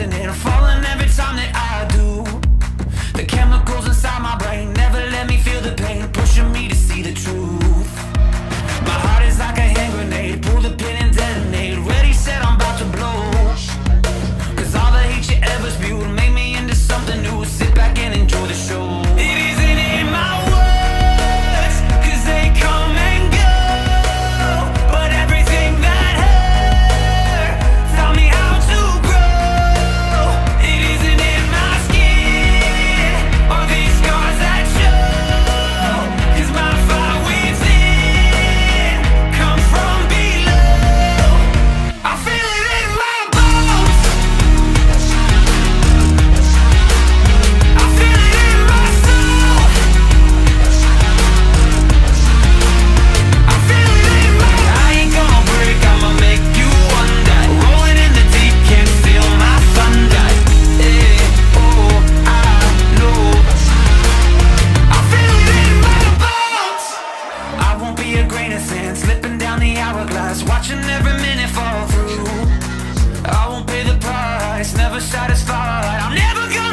detonate. I'm falling every time that I do. The chemicals inside my brain never let me feel the pain, pushing me to see the truth. My heart is like a hand grenade, pull the pin and detonate. Ready, set, I'm about to blow. Cause all the hate you ever spewed made me into something new. Sit back and enjoy the show. It isn't in my words, cause they come and go, but everything that hurt taught me how to grow. It isn't in my skin or these scars that show, cause my fire within comes from below. I feel it in my bones, I feel it in my soul, I feel it in my... I ain't gonna break, I'ma make you wonder. Rolling in the deep, can't steal my thunder. Yeah, oh, I know, I feel it in my bones. I won't be a grain of sand slipping down the hourglass, watching every minute fall through. I won't pay the price, never satisfied. I'm never gonna